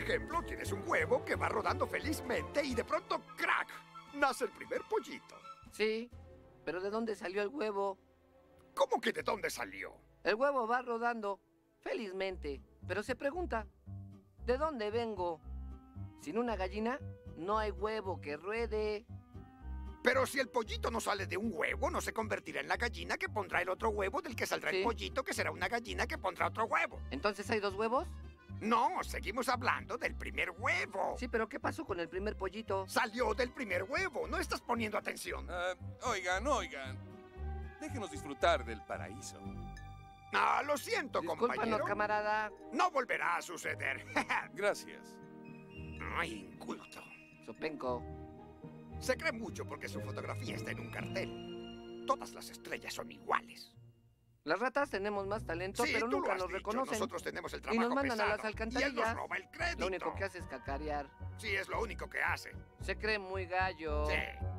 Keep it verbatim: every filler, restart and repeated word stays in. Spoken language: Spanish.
ejemplo, tienes un huevo que va rodando felizmente y de pronto, ¡crack!, nace el primer pollito. Sí, pero ¿de dónde salió el huevo? ¿Cómo que de dónde salió? El huevo va rodando felizmente, pero se pregunta, ¿de dónde vengo? Sin una gallina, no hay huevo que ruede. Pero si el pollito no sale de un huevo, no se convertirá en la gallina que pondrá el otro huevo, del que saldrá ¿Sí? el pollito, que será una gallina que pondrá otro huevo. ¿Entonces hay dos huevos? No, seguimos hablando del primer huevo. Sí, pero ¿qué pasó con el primer pollito? Salió del primer huevo. ¿No estás poniendo atención? Uh, oigan, oigan. Déjenos disfrutar del paraíso. Ah, lo siento, Discúlpanos, compañero. camarada. No volverá a suceder. Gracias. Ay, inculto. Sopenco. Se cree mucho porque su fotografía está en un cartel. Todas las estrellas son iguales. Las ratas tenemos más talento, Sí, pero tú nunca lo has nos dicho. reconocen. Nosotros tenemos el Y trabajo nos mandan a pesado, las alcantarillas. y él nos roba el crédito. Lo único que hace es cacarear. Sí, es lo único que hace. Se cree muy gallo. Sí.